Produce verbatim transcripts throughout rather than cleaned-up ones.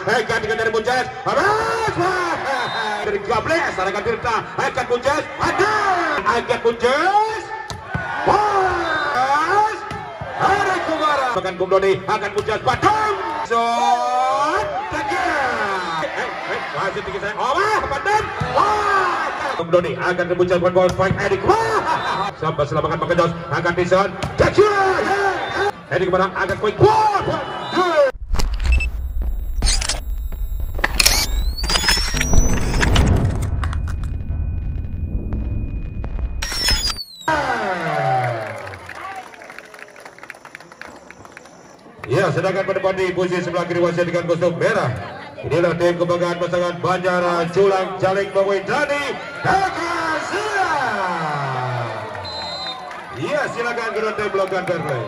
gantikan dari Bunces, habis dari Gables, akan Tirta, akan Bunces, ada, akan Bunces, pas, ada Kumara, akan Bung Doni, akan Bunces, Padang, shot, tegar, eh, eh, masih tinggi saya, oh, Padang, wah, Bung Doni, akan Bunces, one ball, fight, Erik, wah, sampai selamatkan Bang Jos, akan Tison, tegar, Erik Kumara, akan quick, wah, ya, sedangkan pada di posisi sebelah kiri wasit dengan kostum merah. Inilah tim kebanggaan pasangan Banjara Culang Jaling Bangui Dani Ekasila. Ya, silakan kedua tim melakukan fair play.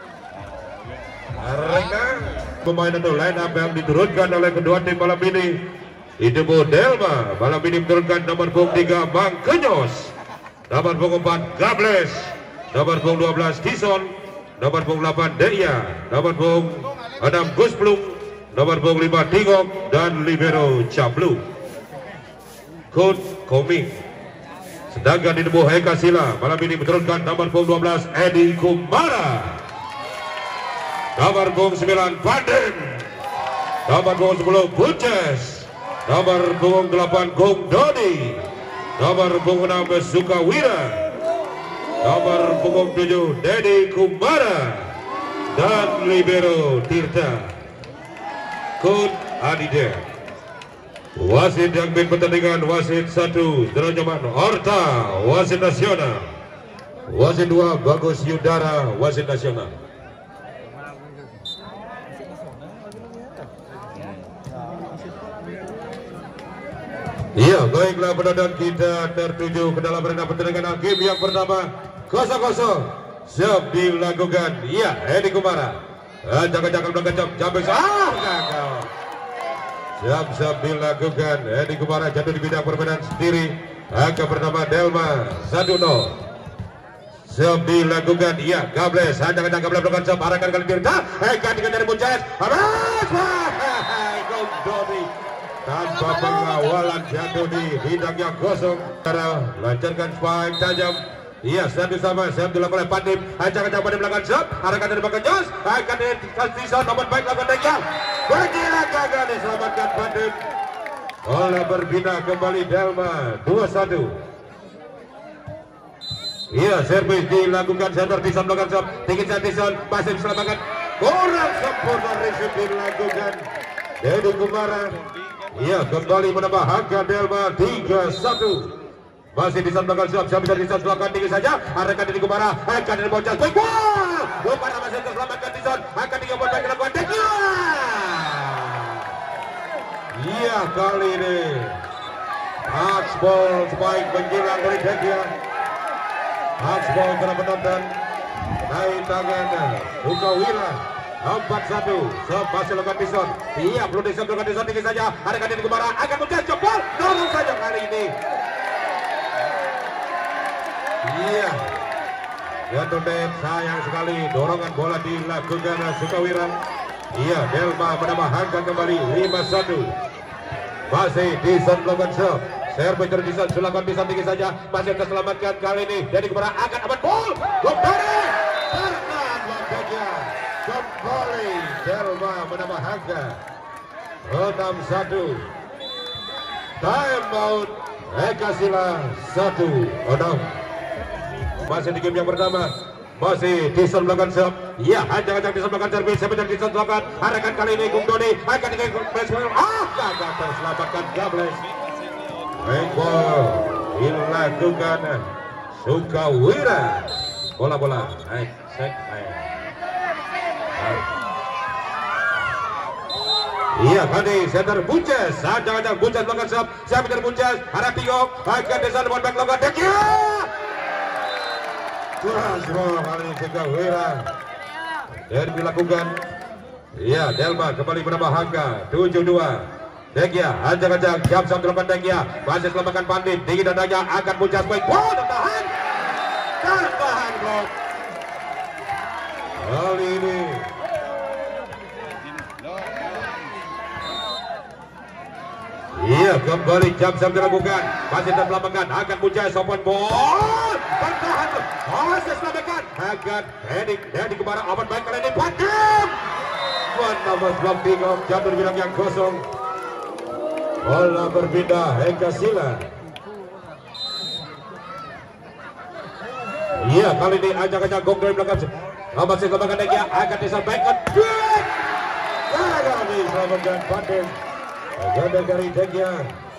Mereka pemain itu line up yang diturunkan oleh kedua tim malam ini. Itu Bu Delma, malam ini menurunkan nomor punggung tiga Bang Kenyos, nomor punggung empat Gables, nomor punggung dua belas Tison, nomor punggung delapan Deya, nomor punggung enam Gusplung, nomor punggung lima Tingok, dan libero Cablu Kut Koming. Sedangkan di tubuh Ekasila malam ini menurunkan nomor punggung dua belas Edi Kumara, nomor punggung sembilan Paden, nomor punggung sepuluh Bunces, nomor punggung delapan Gong Dodi, nomor punggung enam Sukawira, nomor punggung tujuh Dedi Kumara, dan libero Tirta Kut Adide. Wasit yang bin pertandingan wasit satu Dronyoman Horta, wasit nasional. Wasit dua Bagus Yudara, wasit nasional. Iya, baiklah penonton, kita tertuju ke dalam arena pertandingan game yang pertama. Kosong kosong siap dilakukan. Iya, Edi Kumara jangan-jangan belakang jambes, ah gagal. Siap-siap dilakukan. Edi Kumara jatuh di bidang permainan sendiri. Angka pertama Delma satu nol. Siap dilakukan. Iya, Gables jangan-jangan Gables belakang siap arahkan kali Tirta. Eh gantikan dari Bunces, habis, Gong Dodi tanpa pengawalan jatuh di bidang yang kosong. Cara lancarkan spike tajam. Iya, satu sama siap dilakukan oleh Pandim. Ajak-ajak Pandim belakang siap arahkan dari belakang Jos, akan dikasih nomor baik lakukan Dekia. Berkira gagal diselamatkan Pandim. Oleh berpindah kembali Delma dua satu. Iya, servis dilakukan center Tison belakang siap. Tinggi Tison masih diselamatkan. Kurang sempurna receive dilakukan Dedi Kumara. Iya, kembali menambah angka Delma tiga satu. Masih Tison belakang siap, siap bisa Tison belakang tinggi saja. Arahkan Dedi Kumara, akan dari bocah. Baik, wah! Kumara masih terselamatkan Tison. Akan tiga bocah dilakukan Dekia. Iya, kali ini Axball spike menjulang dari Dekia. Axball karena penonton. Naik tangan Sukawira empat satu. Masih lakukan Tison. Iya, belum Tison lakukan Tison tinggi saja. Arahkan Dedi Kumara, akan muncul jempol. Dorong saja kali ini. Iya, jatuh net, sayang sekali dorongan bola dilakukan Sukawira. Iya, Delma menambah angka kembali lima satu. Masih Tison melakukan serve. Serve dari Tison, silakan Tison tinggi saja. Masih terselamatkan kali ini. Jadi Kumara akan aman ball. Gol dari Tarnan Wabagya. Kembali Delma menambah angka enam satu. Time out Ekasila satu enam. Masih di game yang pertama. Masih Tison melakukan serve. Ya, ajak-ajak Tison melakukan servis. Sebentar Tison melakukan. Arahkan kali ini Bung Doni. Akan dengan Gables. Ah, gagal terselamatkan Gables. Handball dilakukan Sukawira. Bola-bola. Naik, set, naik. Iya, tadi center Bunces. Ajak-ajak Bunces melakukan serve. Siapa dari Bunces? Arah Tingok. Akan Tison buat back melakukan Dekia. Keras bola kali ini Sukawira. Dan dilakukan. Iya, Delma kembali menambah angka tujuh dua. Dekia, ajak-ajak jam satu delapan Dekia. Masih selamatkan Pandit. Tinggi dadanya akan Bunces baik. Wow, tertahan. Tertahan blok. Kali ini Iya, kembali jam jam dilakukan. Masih terselamatkan. Akan Mujahid open ball. Bertahan. Masih selamatkan. Akan Hedik. Hedik kemana? Aman baik kali ini. Padim. Mana mas blocking of jatuh bilang yang kosong. Bola berpindah. Eka Sila. Iya, kali ini ajak-ajak gong dari belakang. Masih selamatkan Eka. Akan disampaikan. Akan diselamatkan Padim. Ganda dari Dekia.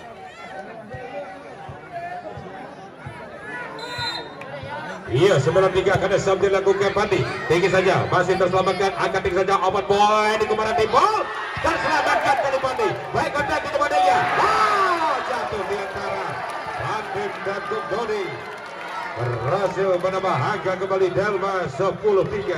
Iya, sembilan tiga karena sambil dilakukan Pandi. Tinggi saja, masih terselamatkan. Angkat tinggi saja, open ball di kemana timbul. Terselamatkan dari Pandi. Baik kontak di kepada dia. Wow, jatuh di antara Pandi dan Gugdoni. Berhasil menambah angka kembali Delma sepuluh tiga.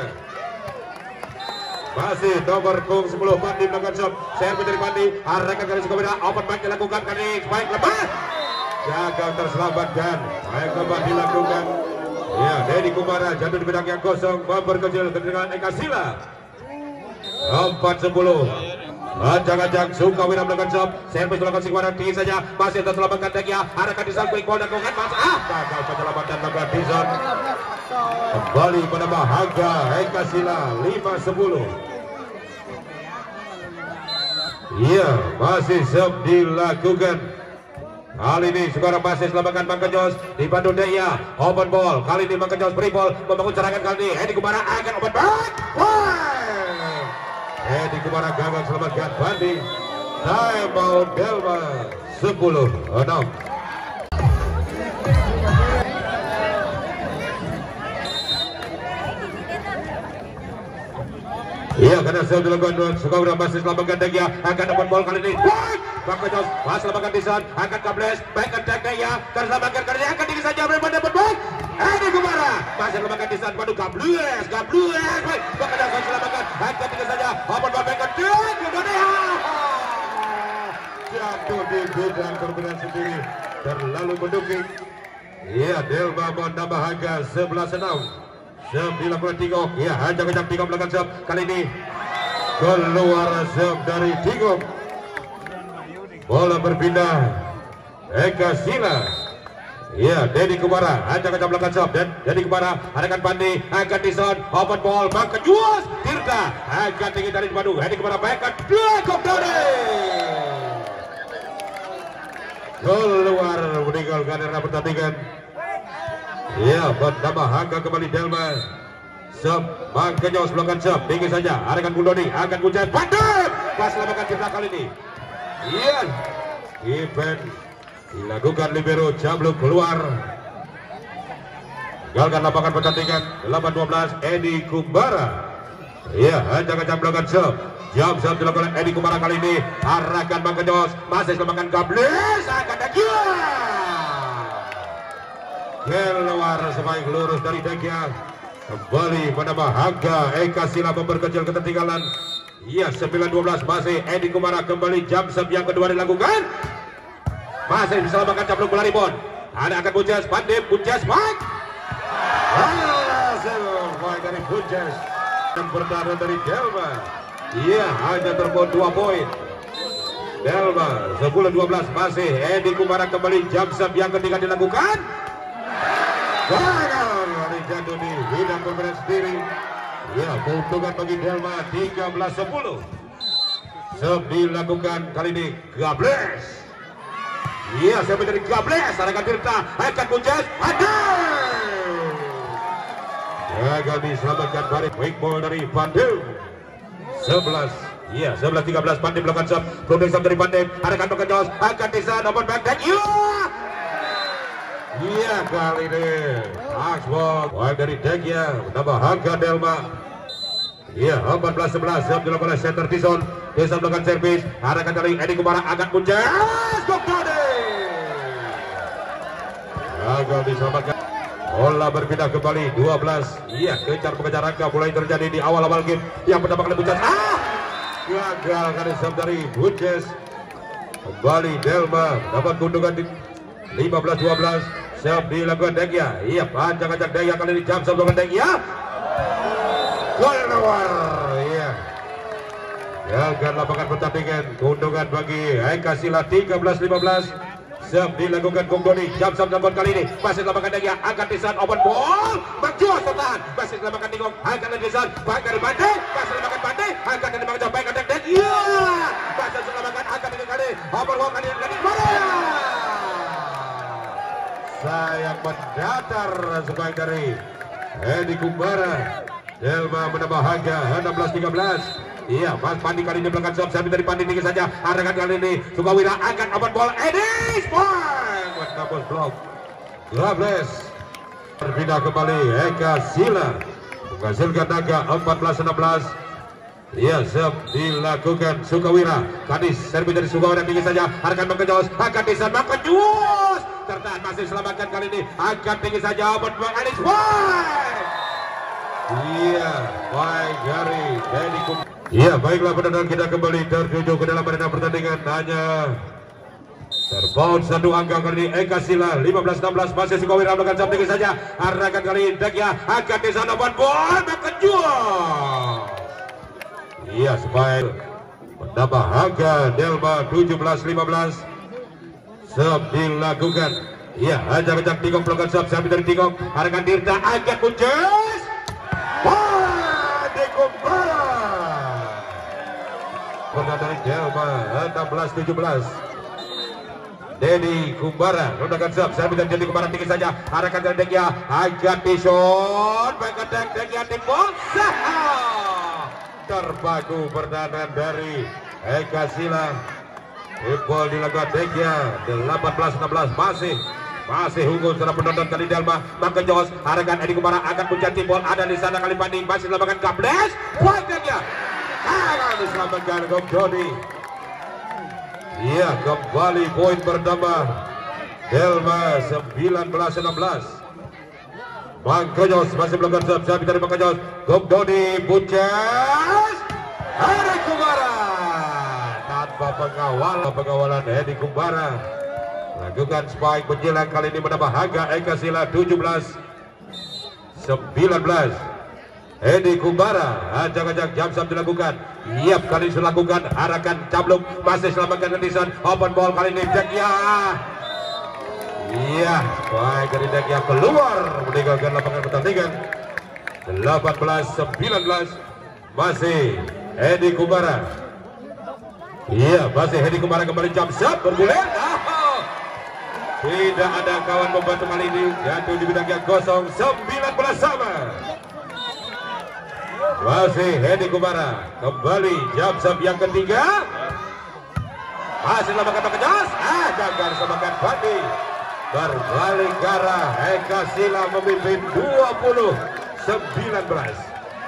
Masih nomor punggung sepuluh Pandi melakukan shot. Saya mencari Pandi. Arahkan garis ke bawah. Open back dilakukan kali. Baik lepas. Gagal terselamatkan. Baik lepas dilakukan. Ya, Dedi Kumara jatuh di bidang yang kosong. Memperkecil kedengaran Eka Sila. empat sepuluh. Ajak-ajak Sukawira melakukan shot. Servis melakukan Singwara tinggi saja. Masih terselamatkan Dekia. Arahkan di samping ball dan lakukan mas. Ah, gagal penyelamatan melakukan Dizon. Kembali menambah harga Eka Sila lima sepuluh. Iya, masih sep dilakukan. Kali ini sekarang masih selamatkan Bang Kenyos di Bandung Dekia. Open ball. Kali ini Bang Kenyos beri ball membangun serangan kali ini. Edi Kumara akan open back. Edi Kumara gagal selamatkan Bandi. Time out Delma sepuluh enam. Iya, karena saya dilakukan Sukawira masih selamatkan Dekia. Akan dapat bola kali ini. Bang Kenyos masih selamatkan Dizon. Akan Kables. Baik attack Dekia. Terselamatkan kali ini. Akan tinggi saja. Berapa dapat bola? Edi Kumara masih selamatkan Dizon. Waduh, Gables. Gables. Baik. Bang Kenyos masih selamatkan. Akan tinggi saja. Open ball back attack. Jatuh di bidang permainan sendiri. Terlalu mendukung. Iya, Delma menambah harga sebelas enam. sembilan puluh tiga. Ya, ajak-ajak tiga belakang sep. Kali ini keluar sep dari Tigom. Bola berpindah Eka Sila. Ya, Dedi Kumara ajak-ajak belakang sep. Dan Dedi Kumara adakan Pandi. Akan Dizon. Open ball. Maka juas. Tirta. Akan tinggi dari Bandung. Dedi Kumara baikkan. Dua Dodi. Keluar meninggalkan arena pertandingan. Ya, bernama Hangga kembali Delma. Sep, Bang Kenyos belakang sep, tinggi saja. Arekan Gundoni, akan Mujahid, Pandem. Pas selamatkan cipta kali ini. Iya, event dilakukan libero Jabluk keluar. Gagalkan lapangan pertandingan. Delapan dua belas Edi Kumbara. Iya, ajak-ajak belakang sep. Jam sep dilakukan Edi Kumbara kali ini. Arahkan Bang Kenyos, masih selamatkan Gables. Akan Dekia. Keluar sebaik lurus dari Dekia. Kembali menambah harga Eka Sila memperkecil ketertinggalan. Iya, sembilan dua belas masih Edi Kumara kembali jam sep yang kedua dilakukan. Masih diselamatkan Capluk bola ribon. Ada akan Bunjes, Pandim, Bunjes, baik. Hasil baik dari Bunjes dan pertahanan dari Delma. Iya, hanya terpaut dua poin. Delma sepuluh dua belas masih Edi Kumara kembali jam sep yang ketiga dilakukan. Gagal dari jatuh di bidang permainan sendiri. Ya, keuntungan bagi Delma tiga belas sepuluh. Sep dilakukan kali ini Gables. Iya, saya menjadi Gables. Arahkan Tirta, akan Bunjes, ada. Gagal diselamatkan balik quick ball dari Pandim. sebelas. Iya, sebelas tiga belas Pandim melakukan sep. Belum disam dari Pandim. Arahkan Bang Kenyos, akan Disa, nomor back dan iya. Iya, kali ini Axbol baik dari Dekia menambah harga Delma. Iya, empat belas sebelas siap dilakukan oleh center Dizon. Dizon melakukan servis. Arahkan dari Edi Kumara akan Bunjes. Gokdodi. Gagal diselamatkan. Bola berpindah kembali dua belas. Iya, kejar pengejar angka mulai terjadi di awal-awal game. Yang pertama kali Bunjes. Ah! Gagal kali serve dari Bunjes. Kembali Delma dapat keuntungan di lima belas dua belas. Siap dilakukan Dekia. Iya, panjang-panjang Dekia kali ini jam sep dilakukan Dekia. Keluar. Iya. Jaga lapangan pertandingan. Keuntungan bagi Eka Sila tiga belas lima belas. Siap dilakukan Bung Doni. Jam sam dalam kali ini. Masih lapangan dia. Angkat desain open ball. Maju tertahan. Masih lapangan tinggung. Angkat desain. Baik dari Bande. Masih lapangan Bande. Angkat dari Bande. Baik dari Bande. Iya. Masih lapangan angkat tiga kali. Open ball kali ini. Sayang mendatar sebaik dari Edi Kumbara. Delma menambah harga enam belas tiga belas. Iya, Mas Pandi kali ini belakang sob, sampai dari Pandi tinggi saja. Arahkan kali ini Sukawira angkat open ball. Edi point. Buat double block. Gables. Berpindah kembali Eka Sila menghasilkan angka empat belas enam belas. Iya, siap dilakukan Sukawira. Kadis servis dari Sukawira tinggi saja. Arahkan Mangkejos. Angkat desain Mangkejos. Tertahan masih selamatkan kali ini. Angkat tinggi saja open ball. Edi point. Iya, baik dari Edi Kumbara. Iya, baiklah benar-benar kita kembali tertuju ke dalam arena pertandingan. Hanya terpaut satu angka kali ini Eka Sila lima belas enam belas. Masih Sukawira melakukan jam tinggi saja. Arahkan kali ini Dekia angkat di sana buat bola Mangkejos. Iya, supaya menambah angka Delma tujuh belas lima belas. Sub dilakukan. Iya, ajak-ajak Tingkong melakukan sub sampai dari Tingkong. Arahkan Tirta angkat Kunces. Wah, Edi Kumbara. Pernah dari Delma enam belas tujuh belas. Dedi Kumbara menggunakan sub sampai dari Dedi Kumbara tinggi saja. Arahkan dari Dekia angkat di shot. Baik attack Dekia di ball. Terpaku pertahanan dari Eka Sila. Ball dilakukan Dekia delapan belas enam belas. Masih Masih unggul secara penonton kali Delma. Mangkejos arahkan Edi Kumbara akan menjadi ball ada di sana kali Pandi. Masih dilakukan Gables. Poinnya akan diselamatkan Gom Doni. Iya, kembali poin bertambah Delma sembilan belas enam belas. Mangkejos masih melakukan sub sampai dari Mangkejos. Gom Doni Bunces. Edi Kumbara tanpa pengawal pengawalan Edi Kumbara. Lakukan spike menjelang kali ini menambah harga Eka Sila tujuh belas sembilan belas. Edi Kumbara ajak-ajak jam sam dilakukan. Yap, kali ini dilakukan arahkan Cabluk masih selamatkan Kendisan. Open ball kali ini Dekia. Iya, spike dari Dekia keluar meninggalkan lapangan pertandingan. delapan belas sembilan belas. Masih Edi Kumbara. Iya, masih Edi Kumbara kembali jam sam bergulir. Tidak ada kawan membantu kali ini. Jatuh di bidang yang kosong. sembilan belas sama. Masih Edi Kumbara. Kembali jam sam yang ketiga. Masih lama kata kejas. Ah, gagal semakan Pandi. Berbalik ke arah Eka Sila memimpin dua puluh sembilan belas.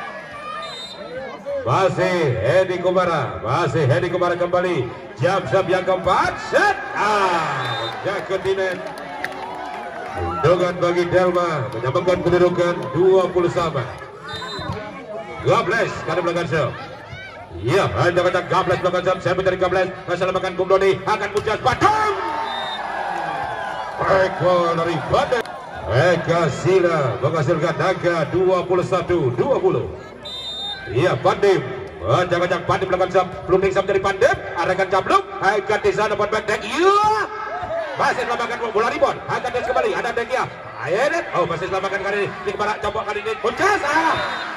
Masih Edi Kumbara. Masih Edi Kumbara kembali. Jam sam yang keempat. Set. Ah. Jaket Dinen. Untungan bagi Delma menyamakan kedudukan dua puluh sama. Gables karena belakang sub. Iya, hanya kata Gables belakang sub. Saya mencari Gables. Masalah makan Bung Doni akan muncul Badung. Baik dari Badung. Eka Sila menghasilkan angka dua puluh satu dua puluh. Iya, Pandim. Ajak-ajak Pandim belakang sub. Belum sub dari Pandim. Arahkan Cabluk. Angkat di sana buat back. Iya. Masih selamatkan bola rebound. Angkat dia kembali. Ada Dekia. Ayenet. Oh, masih selamatkan kali ini. Di Kumbara coba kali ini. Bunces. Ah.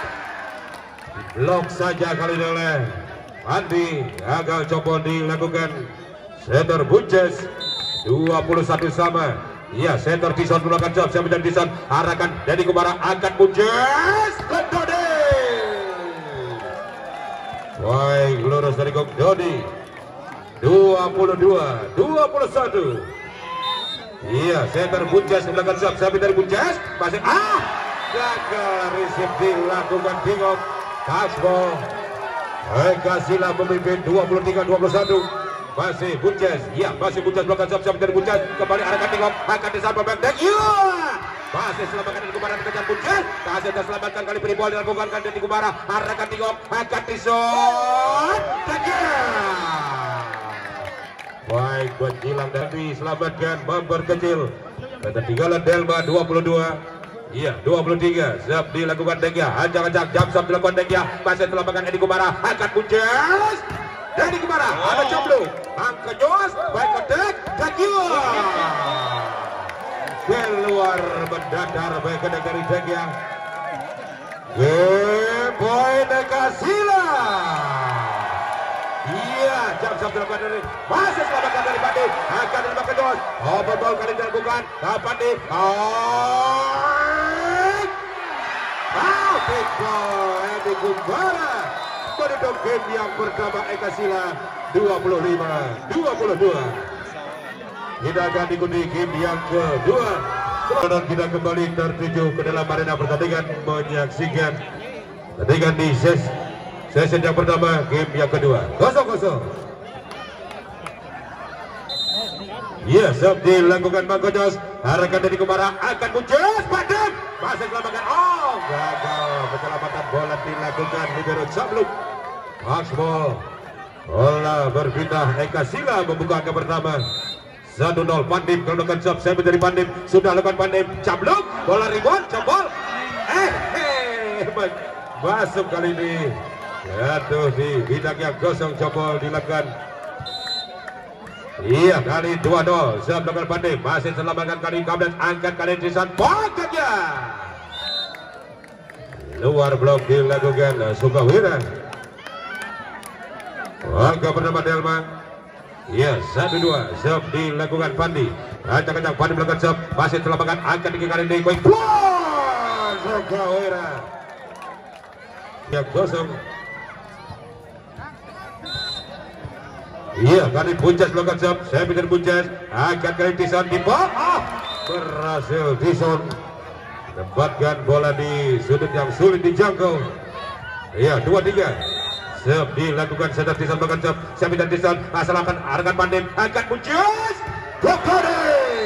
Blok saja kali ini oleh Andi. Gagal coba dilakukan. Center Bunces. dua puluh satu sama. Iya, center Dison melakukan job. Saya menjadi Dison. Arahkan dari Kumbara. Angkat Bunces. Gom Doni. Baik, lurus dari Gom Doni. dua puluh dua dua puluh satu. Iya, center Bunces melakukan sub sampai dari Bunces masih ah gagal receive dilakukan Tingkong. Touchball. Eka Sila memimpin dua puluh tiga dua puluh satu. Masih Bunces. Iya, masih Bunces melakukan sub sampai dari Bunces kembali arahkan Tingkong akan disambung back deck. Iya, masih selamatkan dari Kumbara kejar Bunces. Masih terselamatkan kali beri bola dilakukan dari Kumbara arahkan Tingkong akan disot. Baik, berjilang dari selamatkan memperkecil ketertinggalan Delma dua puluh dua Iya, dua puluh tiga. Siap dilakukan Dekia. Ancang-ancang jam siap dilakukan Dekia. Masih terlampakan Edi Kumara. Angkat punces. Edi Kumara. Oh. Ada Camlu. Mangkenyos. Baik kontak. Dekia. Keluar mendatar baik kontak dari Dekia. Game point Ekasila. Iya, jam siap dilakukan dari masih selamatkan dari Pandi. Akan dilakukan Jos. Open ball kali dilakukan. Pandi. Oh. Ah, big ball Edi Kumara menutup game yang pertama Ekasila dua puluh lima dua puluh dua. Kita akan ikuti game yang kedua. Dan kita kembali tertuju ke dalam arena pertandingan menyaksikan pertandingan di ses sesi yang pertama game yang kedua. Kosong kosong. Ya, siap dilakukan Mangkonyos. Harakan dari Kumara akan muncul padam. Masih selamatkan. Oh, gagal. Penyelamatan bola dilakukan libero Camluk. Box ball. Bola berpindah. Ekasila membuka ke pertama. satu nol Pandim melakukan job saya dari Pandim. Sudah lakukan Pandim. Camluk. Bola rebound. Jempol. Eh, eh. Masuk kali ini. Jatuh di bidang yang kosong. Jempol dilakukan. Iya, kali dua nol. Siap melakukan Pandim. Masih selamatkan kali Kablet. Angkat kali Trisan. Pokoknya luar blok dilakukan Sukawira. Warga bernama Delma. Iya, satu dua. Siap dilakukan Pandi. Rancang-rancang Pandi melakukan siap. Masih selamatkan. Angkat tinggi kali ini. Quick. Sukawira. Yang kosong. Iya, kali Bunces melakukan siap. Saya pikir Bunces akan kali Dison di bawah. Oh, berhasil Dison tempatkan bola di sudut yang sulit dijangkau. Iya, dua tiga. Siap dilakukan sedang Dison melakukan siap. Saya pikir Dison asalkan arahkan Pandim akan Bunces. Gogoni.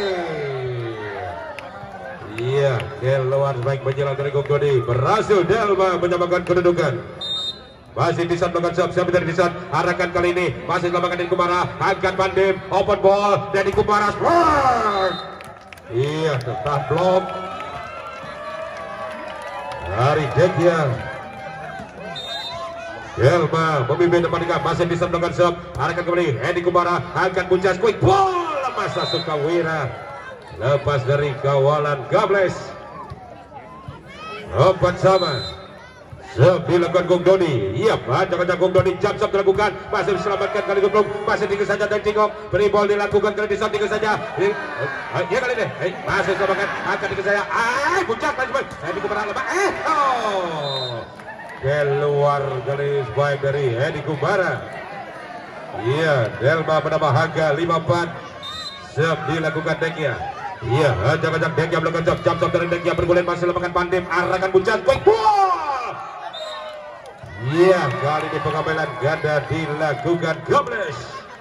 Iya, keluar baik menjelang dari Gogoni. Berhasil Delma menyamakan kedudukan. Masih Dison melakukan siap, siap dari Dison. Arahkan kali ini, masih selamatkan Edi Kumara. Angkat Pandim, open ball dari Kumara. Sport. Iya, tetap blok dari Dekia. Delma memimpin depan tiga. Masih Dison melakukan siap. Arahkan kembali Edi Kumara. Angkat Bunces, quick ball. Masa Sukawira. Lepas dari kawalan Gables. Empat sama. Siap dilakukan Gong Doni. Iya, baca-baca Gong Doni. Jam siap dilakukan. Masih diselamatkan kali Gong. Masih tinggal saja dan Cingok. Beri ball dilakukan kali Dison tinggal saja. Iya kali ini. Eh, masih diselamatkan. Akan tinggal saya. Ah, puncak masih baik. Edi Kumara lemah. Eh, oh. Keluar kali baik dari Edi Kumara. Iya, Delma menambah harga lima empat. Siap dilakukan Dekia. Iya, ajak-ajak Dekia melakukan jam. Jam siap dari Dekia bergulir masih lemahkan Pandim. Arahkan puncak. Quick ball. Iya, kali ini pengambilan ganda dilakukan Gables.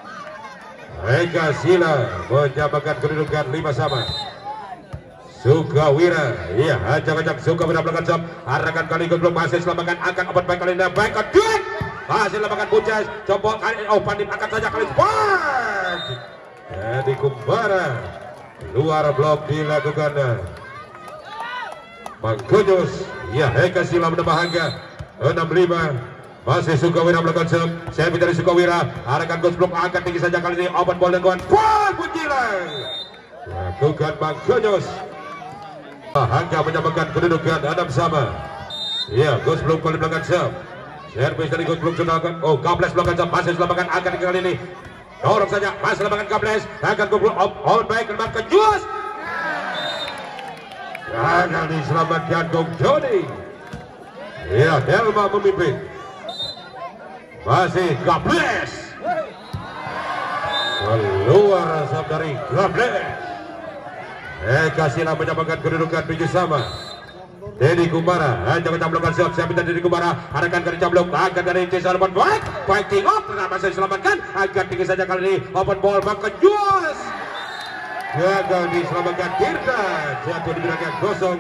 Ekasila menyamakan kedudukan lima sama. Sukawira, iya, ajak-ajak Sukawira melakukan jam. Arahkan kali ke belum masih selamatkan akan open back kali ini back on good. Masih selamatkan Bunces. Coba kali oh Pandim akan saja kali spark. Edi Kumara luar blok dilakukan Mangkonyos. Iya, Ekasila menambah harga enam lima. Masih Sukawira melakukan serve. Saya minta dari Sukawira. Arahkan gol blok angkat tinggi saja kali ini. Open ball dan kawan. Ball Bunjilan. Lakukan Mangkonyos. Angka menyamakan kedudukan enam sama. Iya, gol blok kali melakukan serve. Servis dari gol blok sudah akan. Oh, Gables melakukan serve. Masih selamatkan angkat tinggi kali ini. Dorong saja. Masih selamatkan Gables. Akan gol blok. On baik ke Mangkonyos. Gagal diselamatkan Gong Joni. Ya, Delma memimpin. Masih Gables. Keluar asap dari Gables. Ekasila menyamakan kedudukan tujuh sama. Edi Kumara, jangan melakukan siap. Saya minta Edi Kumara. Arahkan dari Camluk. Angkat dari Cesar open ball. Fighting up. Kenapa saya selamatkan? Angkat tinggi saja kali ini. Open ball. Mangkonyos. Gagal diselamatkan Tirta. Jatuh di bidang yang kosong.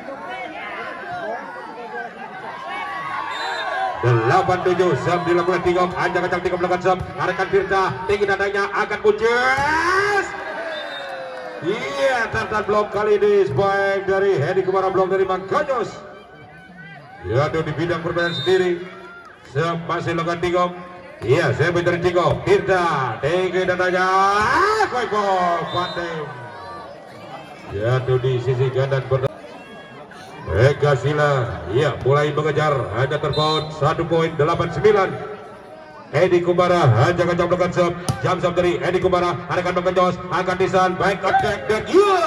delapan tujuh. Sam dilakukan Tingok. Anjang-anjang Tingok melakukan Sam. Arahkan Tirta. Tinggi dadanya. Akan Bunces. Iya, tartan blok kali ini spike dari Hedi Kumara, blok dari Mangkanyos. Jatuh di bidang permainan sendiri. Masih lakukan Tingok. Iya, saya dari Tingok. Tirta, tinggi dananya. Koi bol, Pandem. Jatuh di sisi kanan berdua. Eka Sila, iya mulai mengejar, hanya terpaut satu poin delapan sembilan. Hedi Kumara hanya kencang melakukan sub, jam sub dari Hedi Kumara, akan mengejar, akan disan, baik attack dan iya,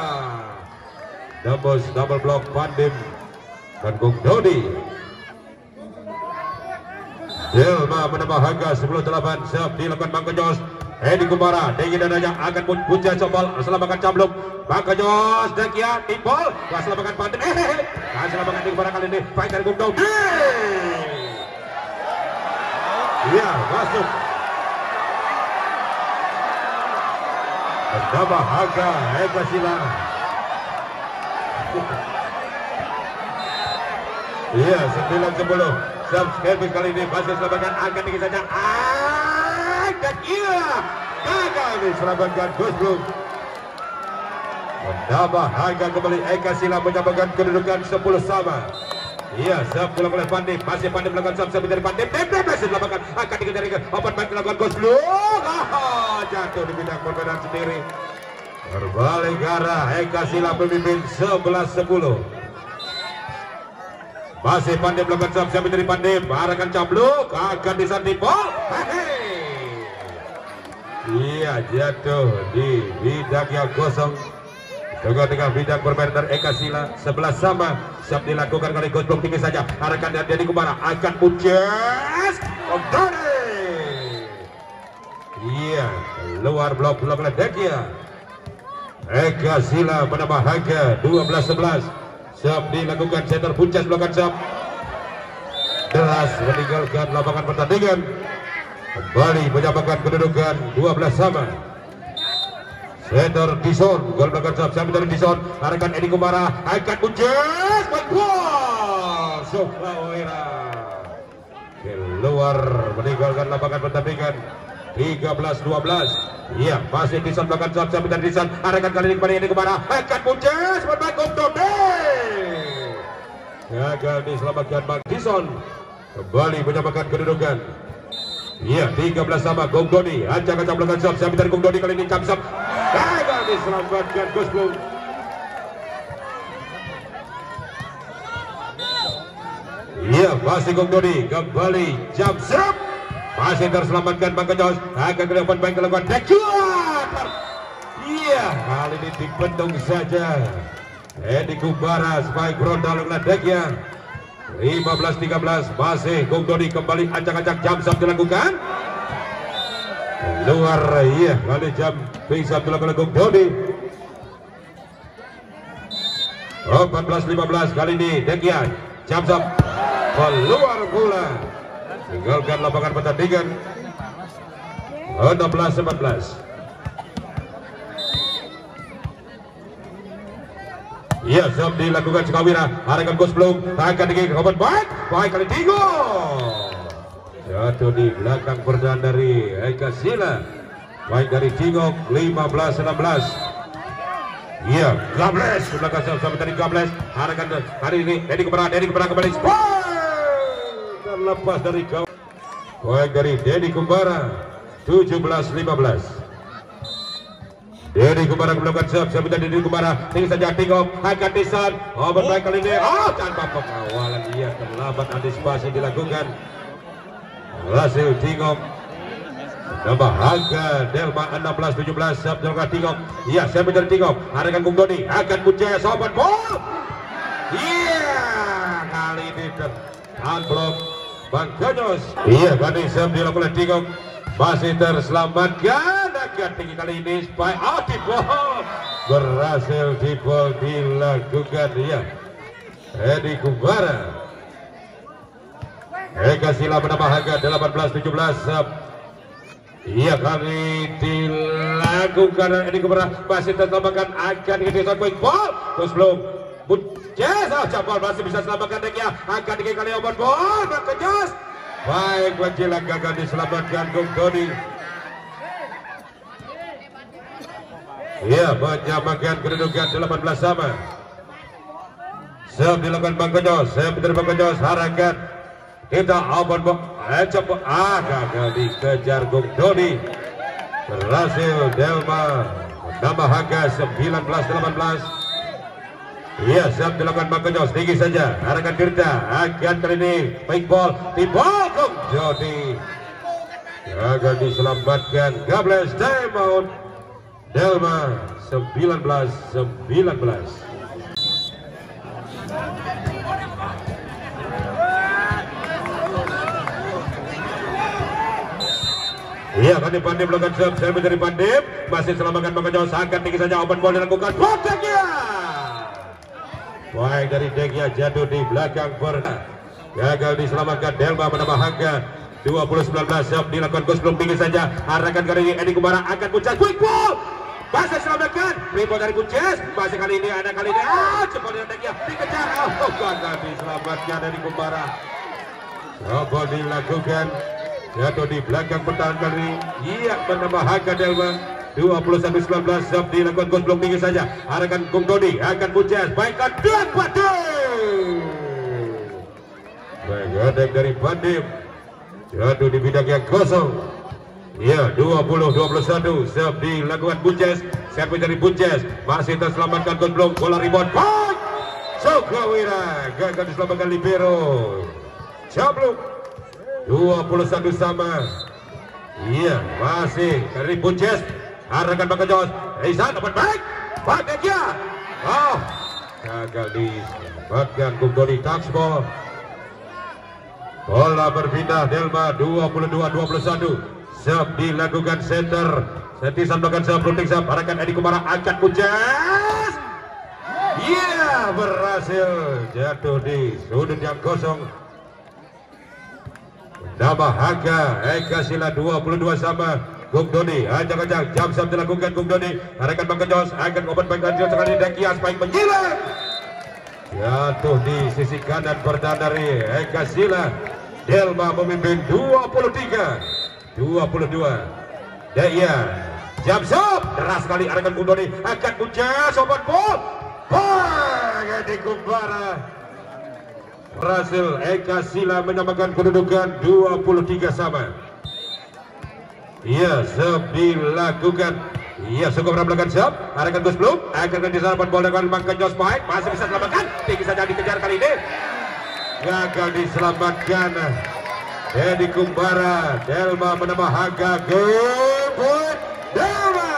double double block Pandem dan Bung Dodi. Delma menambah harga sepuluh delapan, sub dilakukan Bang Kejos. Hedi Kumara tinggi dananya akan puncak combal, selamatkan Cambluk. Bang Kejos dan Kia timbol, selamatkan Pandem. Eh, selamatkan Hedi Kumara kali ini, baik dari Bung Dodi. Iya, masuk. Menambah harga Eka Sila. Iya, sembilan sepuluh. Subscribe kali ini masih selamatkan akan tinggi saja. Ah, dan iya, gagal diselamatkan Gus Blum. Menambah harga kembali Eka Sila menyamakan kedudukan sepuluh sama. Iya, sub pulang oleh Pandem, masih Pandem melakukan sub sub dari Pandem, Pandem masih selamatkan, akan dikejar dari open back dilakukan Gus Blum. Ah, jatuh di bidang permainan sendiri. Berbalik arah, Eka Sila pemimpin sebelas sepuluh. Masih Pandem melakukan sub sub dari Pandem, arahkan Cambluk, akan disanti bol. Iya, jatuh di bidang yang kosong. Juga dengan bidang permainan dari Eka Sila sebelas sama. Siap dilakukan kali Gus Blum tinggi saja. Arahkan dari Hedi Kumara akan puncak. Kembali. Iya, luar blok blok oleh Dekia. Eka Sila menambah harga dua belas sebelas. Siap dilakukan center puncak blokan siap. Deras meninggalkan lapangan pertandingan. Kembali menyamakan kedudukan dua belas sama. Center Dison, gol belakang sub, sampai dari Dison, arahkan Hedi Kumara, akan puncak, gol, Soflawera, keluar meninggalkan lapangan pertandingan, tiga belas dua belas. Iya, masih Dison belakang sub, sampai dari Dison, arahkan kali ini kepada Hedi Kumara, akan puncak, sebagai Bung Dodi, gagal diselamatkan Bang Dison, kembali menyamakan kedudukan. Iya, tiga belas sama. Bung Dodi ancang-ancang belakang sub, sampai dari Bung Dodi kali ini jam sub, gagal diselamatkan Gus Blum. Iya, masih Bung Dodi kembali jam sub, masih terselamatkan Bang Kejos, akan ke depan baik dilakukan Dekia. Iya, kali ini dibendung saja Hedi Kumara sebagai berontal oleh Dekia. lima belas tiga belas, masih Bung Dodi kembali ancang-ancang jam sub dilakukan. Luar, iya, kali jam bisa dilakukan Bung Dodi. empat belas lima belas, kali ini Dekia jam sub keluar pula, tinggalkan lapangan pertandingan. Enam belas empat belas. Iya, sub dilakukan Sukawira, arahkan Gus Blum, akan dikik open baik, baik kali tiga. Jatuh di belakang pertahanan dari Eka Sila, baik dari Tingok, lima belas enam belas. Iya, Gables, belakang sub sampai dari Gables, arahkan hari ini Hedi Kumara, Hedi Kumara kembali, terlepas dari kawan, baik dari Hedi Kumara, tujuh belas lima belas. Hedi Kumara melakukan sub, sampai dari Hedi Kumara, tinggi saja Tingok, akan disan, open baik kali ini, oh tanpa pengawalan, iya terlambat antisipasi dilakukan. Hasil Tingok nambah harga Delma enam belas tujuh belas, sub dilakukan Tingok. Iya, sampai dari Tingok, arahkan Bung Dodi, akan puncak sobat bol. Iya, kali ini tertahan blok Bang Kejos. Iya, kali sub dilakukan Tingok, masih terselamatkan. Agak tinggi kali ini spike out di bol, berhasil di bol dilakukan. Iya, Hedi Kumara. Eka Sila menambah harga delapan belas tujuh belas. Iya, kali dilakukan Hedi Kumara, masih terselamatkan, akan dikisahkan poin bol. Terus belum Bunces, oh Jambol masih bisa selamatkan Dekia, akan dikisahkan kali open bol, Kejos. Baik, Wajilan gagal diselamatkan Bung Dodi. Ya, menyamakan kedudukan delapan belas sama. Serve dilakukan Bang Konyos, serve dari Bang Konyos, harakan kita open box, eh cepat, ah gagal dikejar Gung Dodi. Berhasil Delma menambah angka sembilan belas delapan belas. Iya, serve dilakukan Bang Konyos, tinggi saja, harakan Tirta, akan kali ini baik ball, tiba Gung Dodi. Gagal diselamatkan, Gables time out. Delma sembilan belas sembilan belas. Iya, Pandim Pandim melakukan serve, serve dari Pandim, masih selamatkan Bang Konyos, angkat tinggi saja, open ball dilakukan, Dekia. Baik dari Dekia jatuh di belakang Verna. Gagal diselamatkan, Delma menambah angka dua puluh sembilan belas. Serve dilakukan Gus belum tinggi saja, arahkan kali ini Edi Kumbara akan puncak, quick ball. Masih selamatkan, rebound dari Bunces, masih kali ini ada kali ini, ah cepat dari Dekia, dikejar, oh gagal diselamatkan Edi Kumbara. Coba dilakukan, jatuh di belakang pertahanan kali iya menambah harga Delma dua puluh satu sembilan belas. Serve dilakukan Gus belum tinggi saja, arahkan Gung Dodi akan Bunces, baikkan dan Pandim. Baik, ada dari Pandim jatuh di bidang yang kosong. Iya, dua puluh dua puluh satu. Serve dilakukan Bunces, serve dari Bunces, masih terselamatkan Gus belum, bola rebound baik Sukawira, gagal diselamatkan libero. Cabluk dua puluh satu sama. Iya, masih dari Bunces, arahkan Bang Konyos, Rizal dapat baik Bang Dekia. Oh, gagal diselamatkan Gung Dodi, touch ball. Bola berpindah, Delma dua puluh dua dua puluh satu. Serve dilakukan center, setisan bahkan serve running serve, arahkan Edi Kumbara, angkat Bunces. Iya, berhasil jatuh di sudut yang kosong. Nambah harga Eka Sila dua puluh dua sama. Gung Dodi ajak-ajak, jam serve dilakukan Gung Dodi, arahkan Bang Konyos, akan open back lanjut sekali Dekia, spike menjilat, jatuh di sisi kanan pertahanan dari Eka Sila. Delma memimpin dua puluh tiga dua puluh dua. Dekia jam serve deras sekali, arahkan Gung Dodi, akan Bunces, open ball bang Edi Kumbara. Berhasil Eka Sila menyamakan kedudukan dua puluh tiga sama. Iya, serve dilakukan. Iya, cukup melakukan serve, arahkan Gus belum, akan diselamatkan bola dengan Bang Konyos, baik, masih bisa selamatkan, tinggi saja dikejar kali ini, gagal diselamatkan Edi Kumbara. Delma menambah harga, good Delma.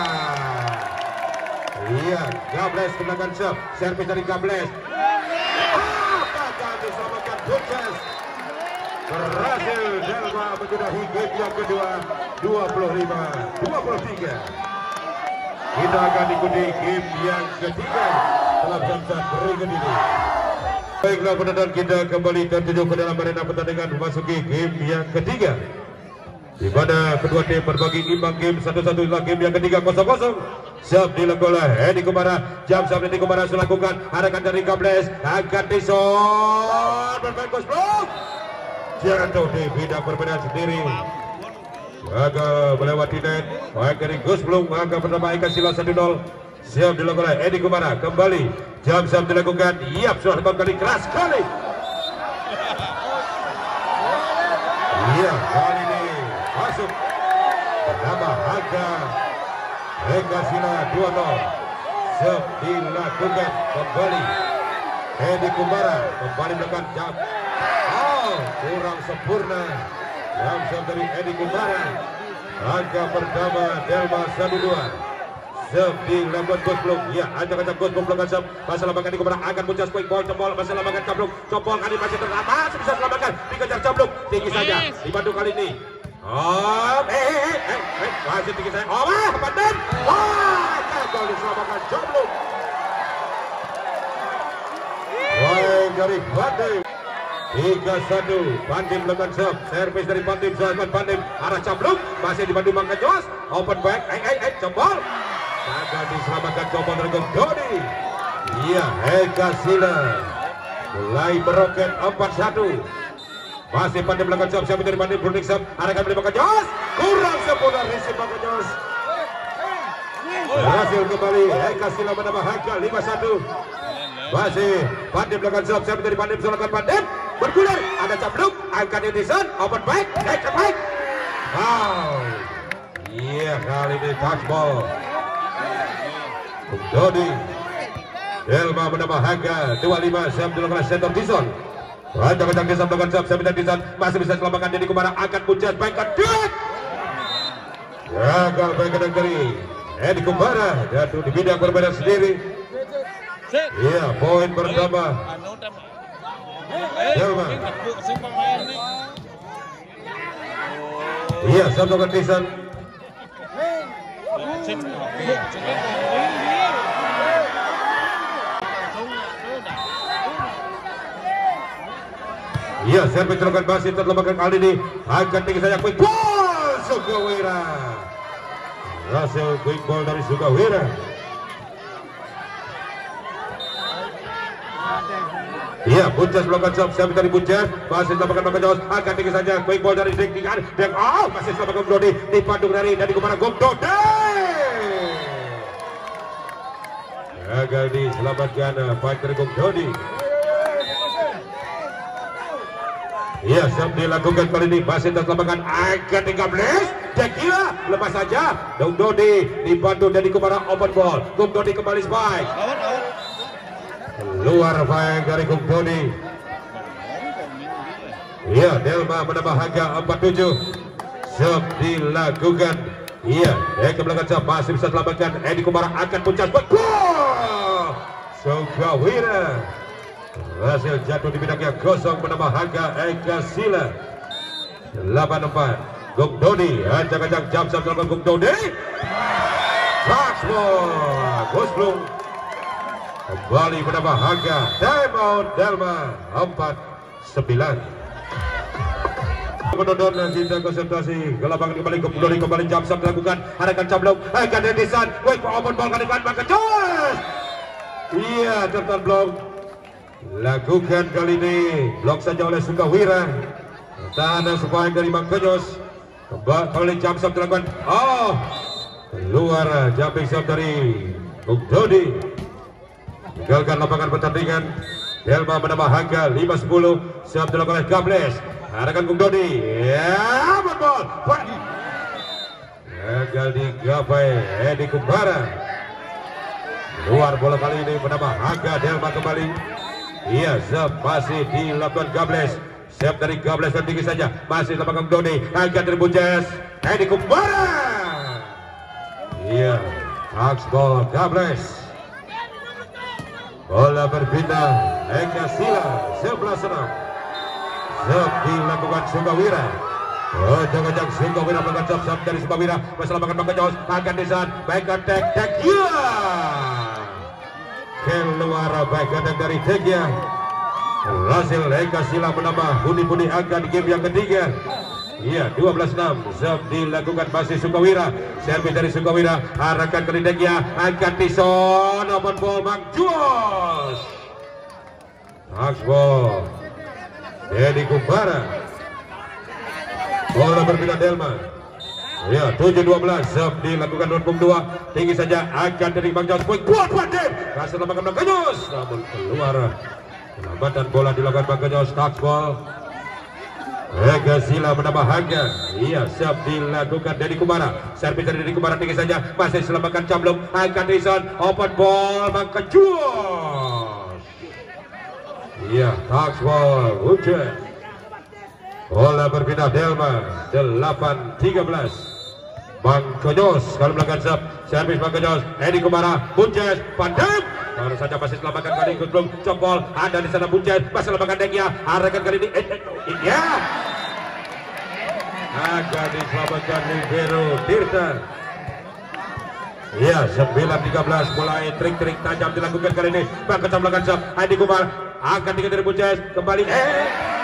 Iya, Gables melakukan serve, servis dari Gables, diselamatkan Bunces. Berhasil Delma menjadi game yang kedua, dua puluh lima dua puluh tiga. Kita akan ikuti game yang ketiga dalam jam berikut ini. Baiklah penonton, kita kembali tertuju ke dalam arena pertandingan memasuki game yang ketiga, di mana kedua tim berbagi imbang game satu satu. Inilah game yang ketiga, kosong kosong. Serve dilakukan oleh Edi Kumbara, jam serve Edi Kumbara sudah lakukan, arahkan dari Gables, akan disot, bermain Gus blok, jatuh di bidang permainan sendiri, agak melewati net, baik dari Gus belum, agak pertama Eka Sila satu nol. Serve dilakukan oleh Edi Kumbara, kembali jam serve dilakukan, yap sudah lakukan kali keras sekali. Iya, kali ini masuk, menambah harga Eka Sila dua nol. Serve dilakukan kembali Edi Kumbara, kembali melakukan jam, oh kurang sempurna jam serve dari Edi Kumbara. Angka pertama Delma satu dua. Serve dilakukan Gus belum, ya ajak-ajak Gus belum melakukan serve, masih selamatkan Edi Kumbara, akan muncul quick ball, jempol, masih selamatkan Cabluk, jempol kali masih terlalu, masih bisa selamatkan, dikejar Cabluk, tinggi saja, dibantu kali ini. Oh, eh, eh, eh, eh, masih tinggi saya. Oh, wah, Pandim. Wah, gagal diselamatkan Cabluk. Wah, dari Pandim. tiga satu. Pandim melakukan serve. Servis dari Pandim, selamat Pandim. Arah Cabluk, masih dibantu Bang Konyos. Open back, eh, eh, eh, jempol. Gagal diselamatkan jempol dari Gung Dodi. Iya, Eka Sila mulai meroket empat satu. Masih Pandim melakukan serve, serve dari Pandim, Bruning serve, arahkan dari Bang Konyos, kurang sempurna risip Bang Konyos. Berhasil kembali Eka Sila menambah angka lima satu. Masih Pandim belakang serve, serve dari Pandim, silakan Pandim bergulir, ada capluk, angkat Edison, open back, naik ke back. Wow, iya kali ini touch ball. Dodi Delma menambah angka dua lima, serve dilakukan center Dison. Rancang-rancang Dison belakang serve, serve dari Dison masih bisa selamatkan Dedi Kumara, angkat puncak baik ke Dek. Gagal baik ke dari Edi Kumara, jatuh di bidang berbeda sendiri. Iya, poin pertama Delma. Iya, satu ketisan. Iya, servis terlakukan masih terlembakan kali ini. Angkat tinggi saja, quick ball Sugawira. Hasil quick ball dari Sugawira. Iya, Bunces melakukan serve, serve dari Bunces masih selamatkan Bangka Jawa, angkat tinggi saja, quick ball dari Dek Dek Dek, oh masih selamatkan Gomdodi, dipandung dari dari Kumara Gomdodi. Gagal diselamatkan fight dari Gomdodi. Iya, serve dilakukan kali ini masih terselamatkan, angkat tiga belas, Dekila lepas saja, Gomdodi dipandung dari Kumara open ball, Gomdodi kembali spike. Luar baik dari Gomdodi. Iya, Delma menambah harga empat tujuh. Serve dilakukan. Iya, Eka belakang serve masih bisa selamatkan. Edi Kumara akan puncak gol. Sugawira hasil jatuh di bidangnya kosong menambah harga Eka Sila delapan empat. Gomdodi ajak-ajak jam serve dilakukan Gomdodi. Touchball Gosblum kembali menambah harga. Time out Delma empat sembilan. Menonton dan kita konsentrasi ke lapangan kembali. Gomdodi kembali jam serve dilakukan, adakan cablok akan Dendisan, wait for open ball kali kan maka jos. Iya, tertan blok lakukan kali ini, blok saja oleh Sugawira. Tahanan supaya dari Mangkonyos kembali jam serve dilakukan. Oh, keluar jumping serve dari Gomdodi. Tinggalkan lapangan pertandingan. Delma menambah harga lima sepuluh. Serve dilakukan oleh Gables. Adakan Gomdodi. Ya, betul. Gagal digapai Edi Kumara. Luar bola kali ini menambah harga Delma kembali. Iya, serve masih dilakukan Gables. Serve dari Gables dan tinggi saja. Masih lapangan Gomdodi. Angkat dari Bunces. Edi Kumara. Iya, touchball Gables. Bola berpindah Eka Sila sebelas enam. Serve dilakukan Sugawira. Oh, jangan-jangan Sugawira melakukan serve, serve dari Sugawira. Masalah makan Bangka Jawa, akan desan baik attack Tegia. Keluar baik attack dari Tegia. Hasil Eka Sila menambah pundi-pundi angka di game yang ketiga. Iya, dua belas enam. Serve dilakukan masih Sugawira. Servis dari Sugawira, arahkan ke Tegia, angkat Tison, open ball Mang Juos. Touchball Dedi Kumara. Bola berpindah Delma. Ya, tujuh dua belas. Serve dilakukan Nurpung dua. Tinggi saja, angkat dari Mang Juos. Poin kuat Pandim. Kasih lapangan Bangka Jawa. Namun keluar. Pelambatan bola dilakukan Bangka Jawa. Touchball Eka Sila menambah harga. Iya, serve dilakukan Dedi Kumara. Servis dari Dedi Kumara tinggi saja, masih selamatkan cablok, angkat Dison, open ball Bangka Jawa. Iya, touchball Ucet. Bola berpindah Delma delapan tiga belas. Bangka Jawa kalau belakang serve, servis Bangka Jawa, Edi Kumara, Bunces, Pandim. Baru saja masih selamatkan kali ini belum jempol, ada di sana Bunces, masih selamatkan Dekia, arahkan kali ini, eh, eh, eh, ya, akan diselamatkan Libero Tirta. Ya, sembilan tiga belas, mulai trik-trik tajam dilakukan kali ini. Bangka Jawa belakang serve, Edi Kumara, akan tinggal dari Bunces, kembali, eh,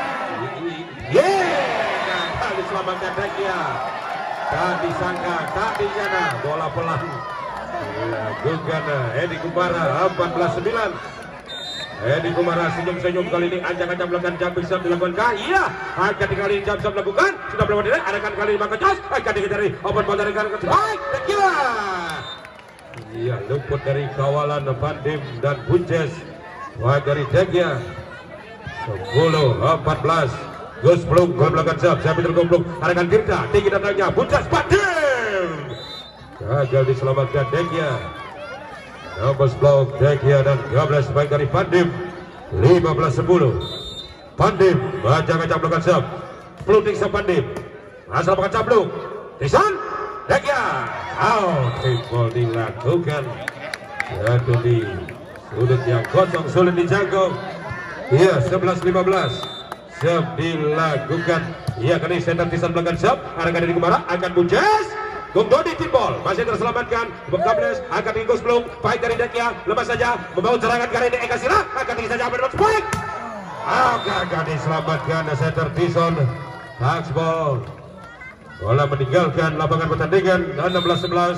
yeah, akan diselamatkan Dekia. Tak disangka, tak dijana, bola pelan. Dilakukan Edi Kumara empat belas sembilan. Edi Kumara senyum-senyum kali ini, ancang-ancang belakang jam bisa dilakukan kah? Iya, akan kali jam bisa dilakukan, sudah berapa direk, adakan kali Bangka Jawa, akan dari open ball dari Bangka Jawa. Baik, Tegia. Iya, luput dari kawalan Pandim dan Bunces. Wah dari Dekia. sepuluh empat belas. Gus Blum gol belakang siap. Siapa tergomblong? Arahkan Tirta. Tinggi datangnya. Bunces Pandim. Gagal diselamatkan Dekia. Nomor blok Dekia dan dua belas baik dari Pandim. lima belas sepuluh. Pandim baca-baca belakang siap. Peluding siap Pandim. Asal belakang cabluk. Tisan Dekia. Out. Triple dilakukan. Jatuh di sudut yang kosong sulit dijangkau. Iya, sebelas lima belas. Siap dilakukan. Iya, kali center Tisan belakang siap. Arahkan dari Kumara akan Bunces. Gong Dodi Timbol masih terselamatkan. Bekables akan Inggus belum. Baik dari Dekia. Lepas saja membawa serangan kali ini Eka Sila akan tinggi saja ambil baik. Akan diselamatkan center Tisan. Touchball. Bola meninggalkan lapangan pertandingan. Enam belas sebelas.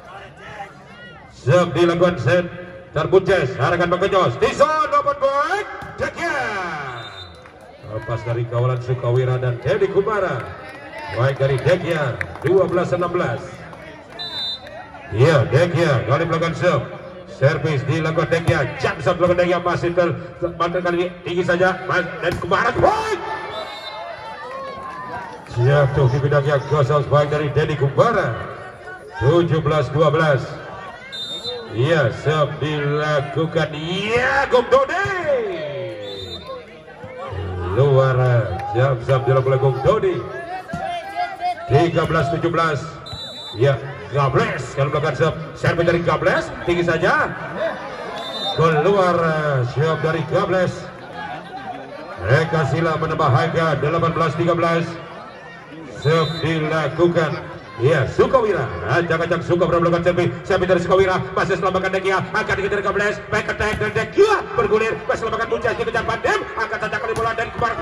Siap dilakukan set. Terbunces arahkan Bangkejos. Tisan dapat baik. Dekia. Lepas dari kawalan Sukawira dan Dedi Kumara. Baik dari Dekia. Dua belas enam belas. Iya, Dekia kali belakang serve. Servis dilakukan Dekia. Jam serve belakang Dekia masih termantan kali ini tinggi saja. Dan Kumara baik. Jatuh di bidang yang kosong baik dari Dedi Kumara. tujuh belas dua belas. Iya, serve dilakukan. Iya, Gong Dodi. Luar jam serve dilakukan oleh Gong Dodi. tiga belas tujuh belas. Ya, Gables kalau belakang serve. Serve dari Gables tinggi saja. Keluar serve dari Gables. Eka Sila menambah harga delapan belas tiga belas. Serve dilakukan. Ya, Sukawira. Ajak-ajak Sukawira belakang serve. Serve dari Sukawira masih selamatkan Dekia. Akan dikejar Gables. Back attack dan Dekia bergulir. Masih selamatkan Bunces dikejar Pandim. Akan tajak kali bola dan kemar.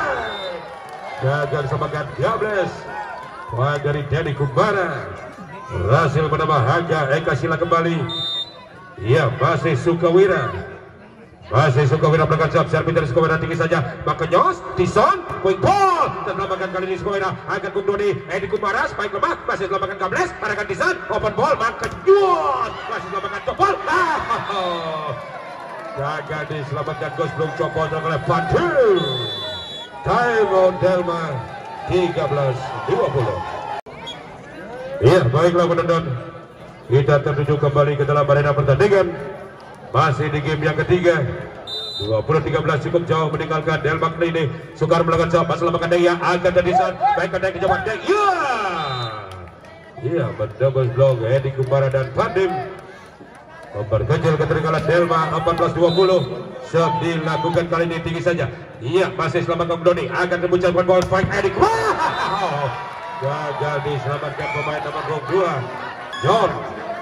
Gagal diselamatkan Gables. Wah dari Dedi Kumbara berhasil menambah harga. Eka Sila kembali. Iya, masih Sukawira. Masih Sukawira belakang siap. Servis dari Sukawira tinggi saja. Makanyos, Tison, quick ball. Terselamatkan kali ini Sukawira. Akan Bung Dodi, Edi Kumbara, spike lemah. Masih selamatkan Gables. Arahkan Tison, open ball. Makanyos, masih selamatkan Copol. Ah, gagal diselamatkan Gus Blum Copol oleh Pandim. Time out Delma. tiga belas dua puluh. Iya, baiklah penonton. Kita tertuju kembali ke dalam arena pertandingan. Masih di game yang ketiga. dua puluh tiga belas cukup jauh meninggalkan Delma ini. Sukar melakukan jawab. Selamatkan Dekia. Akan terdisan. Baik ke jawaban Dekia. Iya, berdouble block Edi Kumbara dan Pandim. Memperkecil ketertinggalan Delma empat belas dua puluh. Serve dilakukan kali ini tinggi saja. Iya, masih selamatkan Doni. Akan terbuncang ball fight Edik. Wow! Gagal diselamatkan pemain nomor dua John.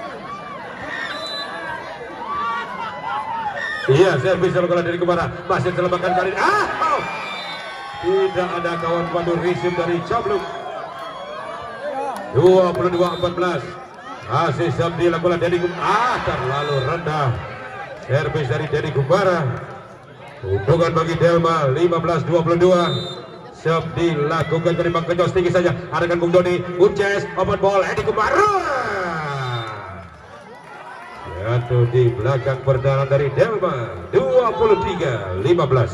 Iya, servis dilakukan dari Kumara. Masih selamatkan kali ini. Ah! Oh! Tidak ada kawan pandu receive dari Cabluk. dua puluh dua empat belas. Masih serve dilakukan dari Kumara. Ah, terlalu rendah. Servis dari Dedi Kumbara. Untungan bagi Delma lima belas dua puluh dua. Serve dilakukan dari Bang Kejos tinggi saja. Arahkan Bung Doni. Bunces open ball Edi Kumbara. Jatuh di belakang pertahanan dari Delma. dua puluh tiga lima belas.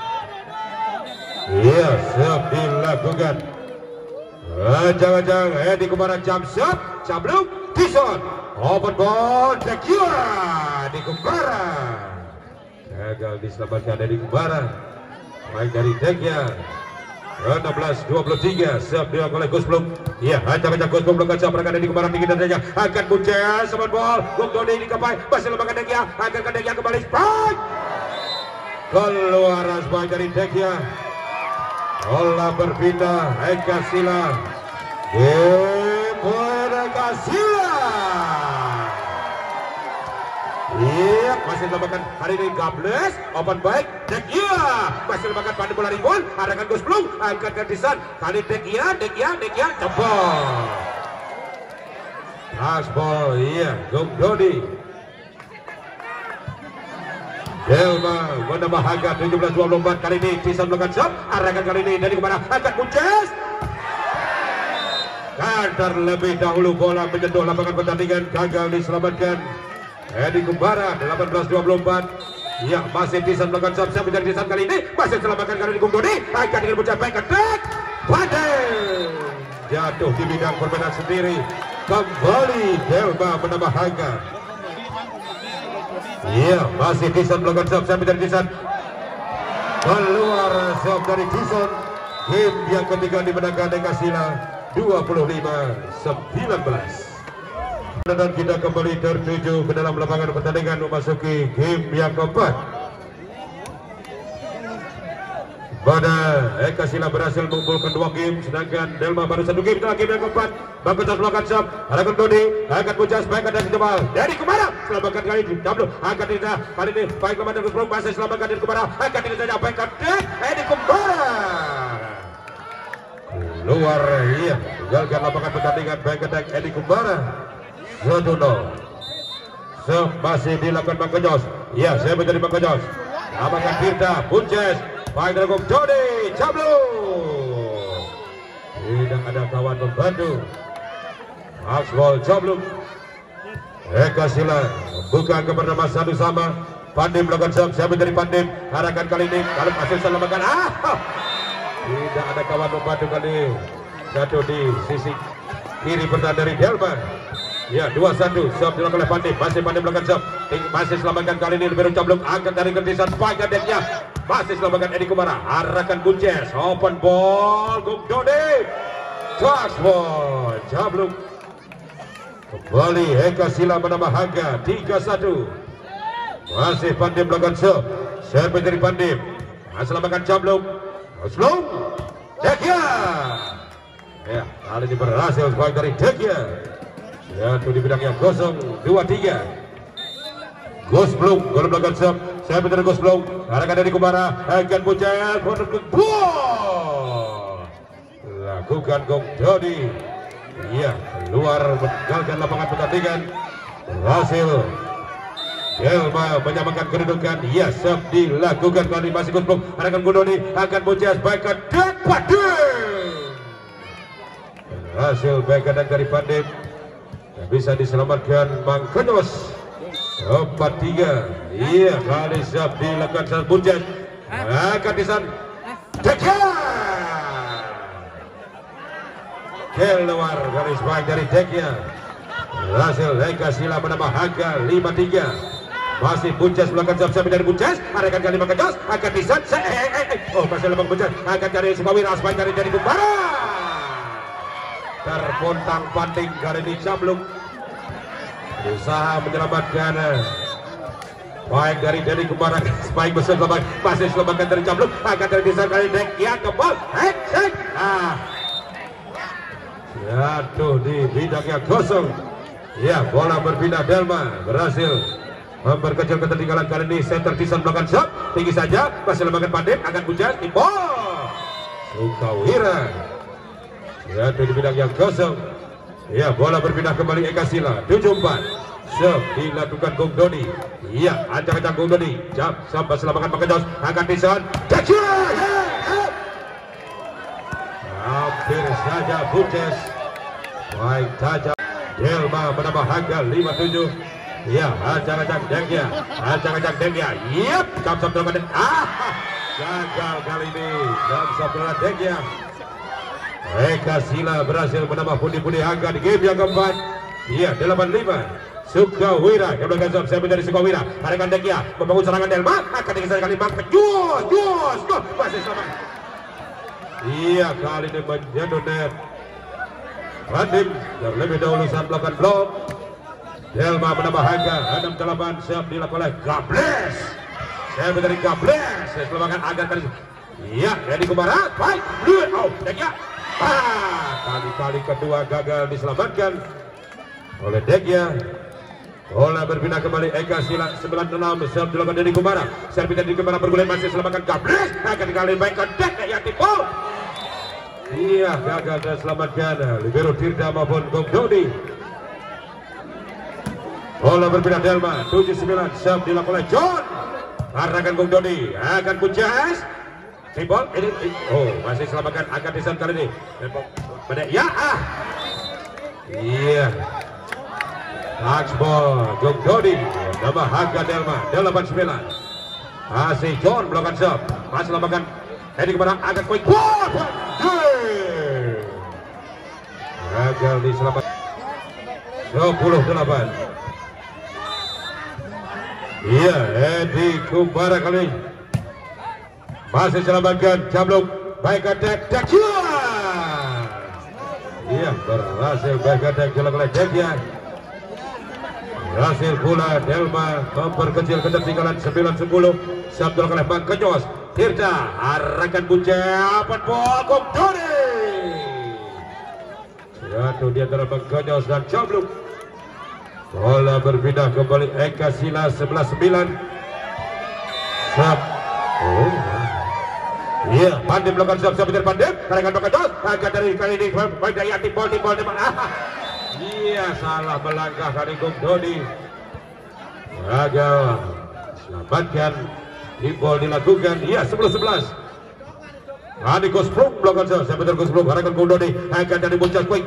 Iya, serve dilakukan. Ajang-ajang Edi Kumbara jump shot. Cabluk. Tison. Open ball Dekia di Kumbara. Gagal diselamatkan dari Kumbara. Baik dari Dekia. enam belas dua puluh tiga. Siap dilakukan oleh Gus Blum. Iya, acak-acak Gus Blum belakang siap di Kumbara tinggi dan Dekia. Akan Bunces open ball. Bung Dodi di kapai. Masih lembaga Dekia. Akan ke Dekia kembali. Strike. Keluar asbak dari Dekia. Bola berpindah. Eka Sila. Eka Sila. Iya, masih dilakukan hari ini Gables, open baik, Dekia, masih dilakukan pada bola ribuan, arahkan Gus Blum, angkat ke Tisan, kali Dekia, Dekia, Dekia, jebol. Touchball, iya, Gong Dodi. Delma menambah harga tujuh belas dua puluh empat kali ini, Tisan melakukan shot, arahkan kali ini dari kemana, angkat Bunces. kan terlebih dahulu bola menyentuh lapangan pertandingan, gagal diselamatkan. Edi Kumbara delapan belas dua puluh empat. Ya, masih Disan melakukan sub-sub menjadi Disan kali ini, masih selamatkan kali ini Kung Doni, akan dengan mencapai ke track Padel jatuh di bidang permainan sendiri. Kembali Delma menambah angka. Iya, masih Disan melakukan sub-sub menjadi Disan, keluar sub dari Disan. Game yang ketiga dimenangkan Ekasila dua puluh lima sembilan belas. Dan kita kembali tertuju ke dalam lapangan pertandingan memasuki game yang keempat. Pada Ekasila berhasil mengumpulkan dua game, sedangkan Delma baru satu game. Dalam game yang keempat, Bangkocos melakukan sub, ada Doni, akan pujas, baik ada Jebal dari Kumara, selamatkan kali ini, Dablo, akan tidak, kali ini, baik Kumara dan Kusbro, masih selamatkan dari Kumara, akan tidak saja, baik Kadek, Edi Kumara. Luar, iya, tinggalkan lapangan pertandingan, baik Kadek, Edi Kumara. satu nol. So, masih dilakukan Bangkocos. Ya, saya menjadi Bangkocos. Amankan Tirta, Punces, baik dari Kung Doni, Cablu. Tidak ada kawan membantu. Maxwell Cablu. Ekasila buka ke bernama satu sama. Pandim melakukan sub, saya menjadi Pandim. Arahkan kali ini, kalau masih selamatkan. Ah, tidak ada kawan membantu kali. Jatuh di sisi kiri pertahanan dari Delma. Ya, dua satu, sub dilakukan oleh Pandim, masih Pandim melakukan sub, masih selamatkan kali ini Libero Cabluk, angkat dari Kendisan, spike deknya, masih selamatkan Edi Kumara, arahkan Bunces, open ball, Kung Doni, touchball, Cabluk, kembali Ekasila menambah angka tiga satu, masih Pandim melakukan sub, serve dari Pandim, selamatkan Cabluk, Cabluk, deknya, ya, kali ini berhasil spike dari deknya. Ya, itu di bidang yang kosong dua tiga. Gus Blum, gol belakang sub. Saya benar Gus Blum. Arahkan dari Kumara, akan Pucel, ball. Lakukan Kung Doni. Iya, keluar meninggalkan lapangan pertandingan. Berhasil Delma menyamakan kedudukan. Iya, sub dilakukan kali masih Gus Blum. Arahkan Kung Doni, akan Pucel, baik ke dek Pandim. Berhasil baik kadang dari Pandim. Bisa diselamatkan Bangkocos empat tiga. Iya, kali siap dilakukan saat Bunces, akan disan Dekya keluar garis baik dari Dekya. Berhasil Ekasila menambah angka lima tiga. Masih Bunces melakukan siap-siap dari Bunces, arahkan kali Bangkocos, akan disan oh masih lemah Bunces, akan cari Sukawira, baik dari dari Kumbara, terpontang Pandim kali ini Cabluk. Usaha menyelamatkan baik dari Dedi Kumbara, baik besar selamat, masih selamatkan dari Cabluk, akan dari desa kali dek ya kebal, hek hek, ah, jatuh di bidang yang kosong. Ya, bola berpindah. Delma berhasil memperkecil ketertinggalan kali ini. Center Disan melakukan shot tinggi saja, masih selamatkan Pandim, akan pujas, timbol, Sukawira, jatuh di bidang yang kosong. Ya, bola berpindah kembali Ekasila tujuh empat. Serve dilakukan Kung Doni. Iya, ancang-ancang Kung Doni. Jam sampai selamatkan Bangkocos, akan Disan. Hampir saja Bunces. Baik saja. Delma menambah angka lima tujuh. Iya, ancang-ancang Dekya. Ancang-ancang Dekya. Yep, jam sampai selamatkan. Ah, gagal kali ini. Jam sampai Dekya. Ekasila berhasil menambah pundi-pundi angka di game yang keempat. Iya, delapan lima. Sukawira yang melakukan saya dari Sukawira. Arahkan Dekya, membangun serangan Delma, akan dikejar kali Bang. Jus, jus, jus, masih selamat. Iya, kali ini menjatuh net. Pandim terlebih dahulu saat melakukan blok. Delma menambah angka enam delapan. Siap dilakukan oleh Gables. Saya dari Gables, saya selamatkan angka kali. Iya, Edi Kumbara, baik, blue, oh, Dekya. Ah, kali-kali kedua gagal diselamatkan oleh Dekya. Bola berpindah kembali Ekasila sembilan enam. Serve dilakukan dari Kumbara. Serve dari Kumbara bergulir, masih selamatkan Gables. Akan dikali baik ke Dekya tipu. Iya, gagal dan selamatkan Libero Tirta maupun Kung Doni. Bola berpindah Delma tujuh sembilan. Serve dilakukan oleh John. Arahkan Kung Doni, akan Bunces. Timbol ini, oh masih selamatkan, akan Disan kali ini. Ya, ah Iya. Touchball Gong Dodi nama Haga Delma delapan sembilan. Masih John melakukan serve, masih lambakan Edi kemana agak quick ball. Gagal diselamatkan. sepuluh delapan. Iya, Edi Kumbara kali ini masih selamatkan Jablok baik attack Dek. Iya, berhasil baik attack dilakukan oleh Dek ya. Berhasil pula Delma memperkecil ketertinggalan sembilan sepuluh. Sabtu oleh Bang Kenyos. Tirta arahkan puncapan bol Gong Dodi. Jatuh di antara Bang Kenyos dan Jablok. Bola berpindah kembali Eka Sila sebelas sembilan. Sab. Oh. Iya, Pandim melakukan sab sab dari Pandim. Arahkan Bang Kenyos. Agak dari kali ini baik dari anti bol di bol di mana. Iya, salah melangkah dari Gong Dodi. Gagal selamatkan. Timbol dilakukan. Iya, sepuluh sebelas. Adi Gosprung melakukan serve. Sebentar Gosprung arahkan Gong Dodi. Akan dari Muncul Quick.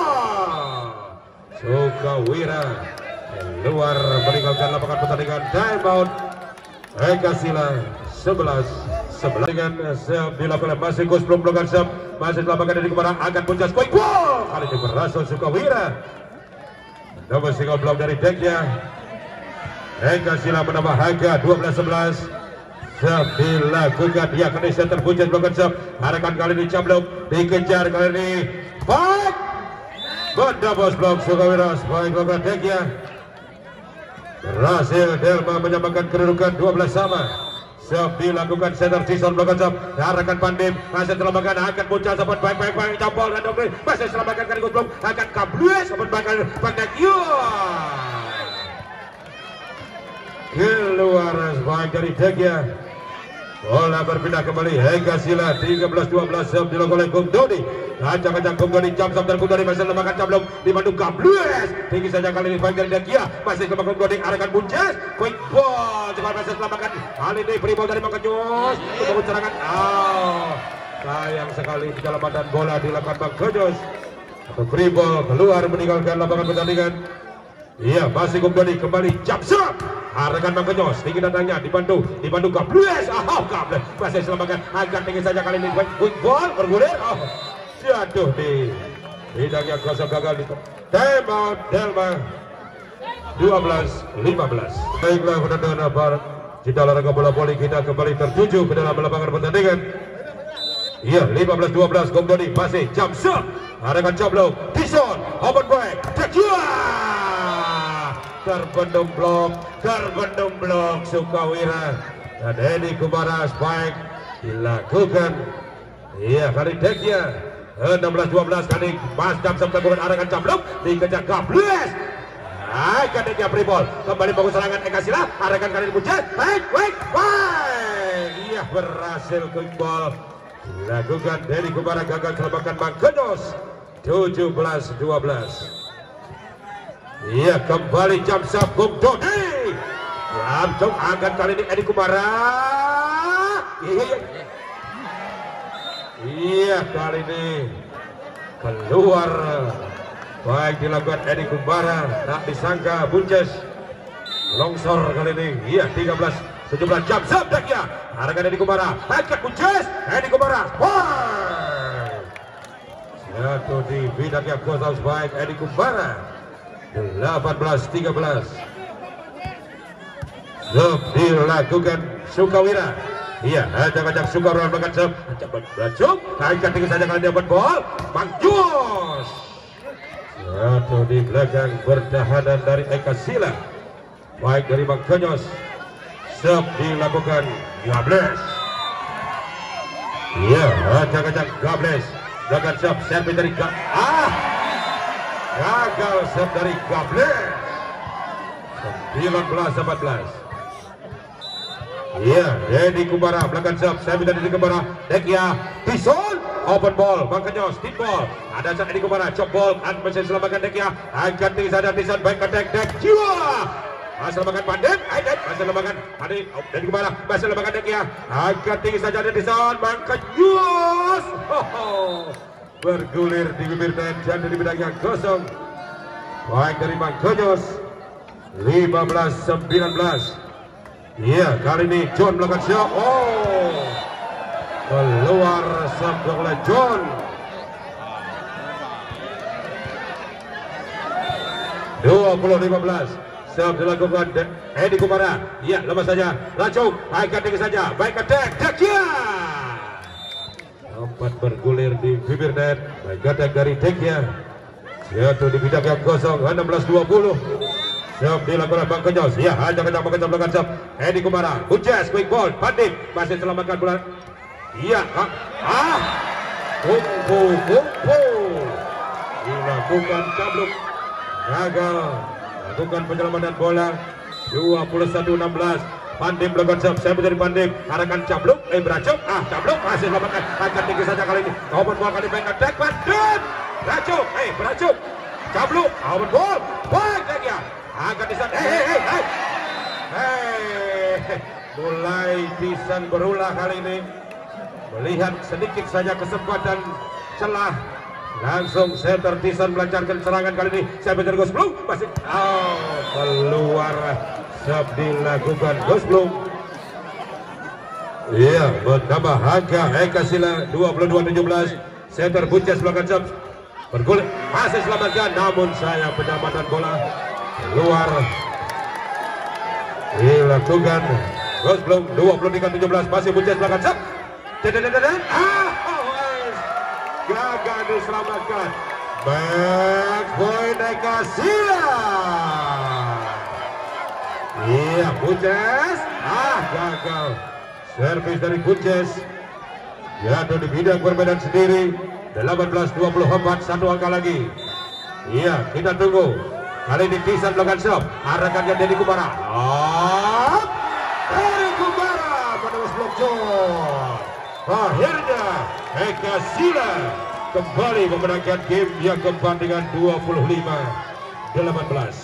Sukawira keluar meninggalkan lapangan pertandingan. Time out. Eka Sila sebelas sebelas dengan serve dilakukan masih Gosprung melakukan serve. Masih dilakukan dari kemarin akan Muncul Quick. Kali ini berhasil Sukawira. Nomor single blok dari Deknya. Eka Sila menambah Haga dua belas sebelas. Serve dilakukan. Ya, Kanisa terpuncak melakukan serve. Arahkan kali ini Jablok dikejar kali ini. Baik. Berdabos blok Sukawira sebagai melakukan Deknya. Berhasil Delma menyamakan kedudukan dua belas sama. Serve dilakukan center Jason melakukan serve. Arahkan Pandim masih terlambakan akan puncak sempat baik baik baik jambol dan dobel masih selamatkan kali Gosprung akan Kablues sempat baik pandai keluar sebaik dari Deknya. Bola berpindah kembali Eka Sila tiga belas dua belas. Serve dilakukan oleh Gong Dodi. Ancang-ancang Gong Dodi jam dan Gong Dodi masih lemahkan Jablok dibantu Kablues. Tinggi saja kali ini baik dari Deknya. Masih ke Gong Dodi arahkan Bunces. Quick ball cepat masih selamatkan. Kali ini free ball dari Bang Kenyos untuk serangan. Oh, sayang sekali penyelamatan bola dilakukan Bang Kenyos. Atau free ball keluar meninggalkan lapangan pertandingan. Iya, masih Gong Dodi kembali jump shot. Arahkan Bang Kenyos, tinggi datangnya dibantu, dibantu Kablues. Oh, Kablues masih selamatkan. Agak tinggi saja kali ini. Quick ball bergulir. Oh, jatuh di bidangnya kosong gagal di time out Delma dua belas lima belas. Baiklah penonton para cinta olahraga bola voli kita kembali tertuju ke dalam lapangan pertandingan. Iya, lima belas dua belas. Gong Dodi masih jump shot. Arahkan Jablok, Dison, open break, Deknya. Terbendung blok, terbendung blok Sukawira dan Edi Kumbara baik dilakukan. Iya, kali Deknya enam belas dua belas kali Mas jam sebelum arahkan Jablok dikejar Kablues. Akan Deknya free ball kembali bagus serangan Eka Sila arahkan kali ini Bunces. Baik, baik, baik. Iya, berhasil quick ball dilakukan. Edi Kumbara gagal selamatkan Bang Kenyos tujuh belas dua belas. Iya, kembali jam sab Gong Dodi. Langsung angkat kali ini Edi Kumbara. Iya, iya. Iya, kali ini keluar. Baik dilakukan Edi Kumbara. Tak disangka Bunces longsor kali ini. Iya, tiga belas tujuh belas jam sab Deknya. Arahkan Edi Kumbara. Angkat Bunces. Edi Kumbara. Jatuh di bidangnya kuasa baik Edi Kumbara. delapan belas tiga belas. Serve dilakukan Sukawira. Iya, ajak-ajak Sukawira melakukan serve. Ajak beracung. Angkat tinggi saja kali dapat bol. Mangjus. Jatuh di belakang pertahanan dari Eka Sila. Baik dari Bang Kenyos. Serve dilakukan Gables. Iya, ajak-ajak Gables. Melakukan serve. Serve dari Gables. Ah! Gagal serve dari Gables. sembilan belas empat belas. Iya, Edi Kumbara belakang serve. Serve dari Edi Kumbara. Deknya Dison open ball. Bang Kenyos deep ball. Ada saat Edi Kumbara chop ball. Dan masih selamatkan Deknya. Angkat tinggi saja Dison baik attack Dek jiwa. Masih selamatkan Pandim. Masih selamatkan Pandim. Edi Kumbara masih selamatkan Deknya. Angkat tinggi saja Dison. Bang Kenyos. Bergulir di bibir dan di bidang yang kosong. Baik dari Mangkonyos. lima belas sembilan belas. Iya, kali ini John melakukan shot. Oh, keluar sabuk oleh John. dua puluh lima belas. Serve dilakukan Edi Kumara. Iya, lepas saja. Langsung baikkan tinggi saja. Baik attack. Tekia. Empat bergulir di bibir net. Baik attack dari Tekia. Jatuh di bidang yang kosong. enam belas dua puluh. Serve dilakukan Bang Kenyos. Iya, hanya kencang mengencang belakang serve. Edi Kumara. Ujas quick ball. Pandim masih selamatkan bola. Iya. Ah. ah. Kumpu, kumpu. Dilakukan cabluk. Gagal. Lakukan penyelamatan bola. Dua puluh satu enam belas. Pandim melakukan serve. Saya menjadi Pandim. Arahkan cabluk. Eh beracuk. Ah cabluk masih selamatkan. Angkat tinggi saja kali ini. Open ball kali baik attack. Pandim. Beracuk. Eh beracuk. Cabluk. Open ball. Baik lagi ya. Angkat di sana. Hei hei hei hei. Hei. Mulai bisa berulah kali ini. Melihat sedikit saja kesempatan celah. Langsung center Tyson melancarkan serangan kali ini. Saya benar Gus Blum masih oh, keluar. Serve dilakukan Gus Blum. Iya, bertambah harga Eka Sila dua puluh dua tujuh belas. Center Bunces melakukan serve. Bergulir masih selamatkan, namun saya penyelamatan bola keluar. Dilakukan Gus Blum dua puluh tiga tujuh belas. Masih Bunces melakukan serve. Ah, gagal diselamatkan. Match point Eka Sila. Iya, Bunces. Ah, gagal. Servis dari Bunces. Jatuh di bidang permainan sendiri. delapan belas dua puluh empat, satu angka lagi. Iya, kita tunggu. Kali ini Tyson melakukan serve. Arahkannya dari Kumara. Oh, dari Kumara pada blok John. Akhirnya Eka Sila kembali memenangkan game yang keempat dengan dua puluh lima delapan belas.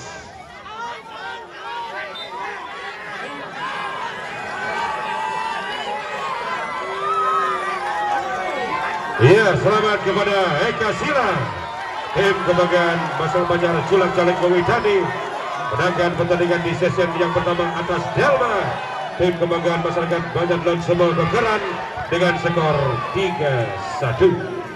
Iya, selamat kepada Eka Sila. Tim kebanggaan Masal Banjar Sulang Caleg Kowi tadi menangkan pertandingan di sesi yang pertama atas Delma. Tim kebanggaan masyarakat Banjar dan semua Kekeran dengan skor tiga satu.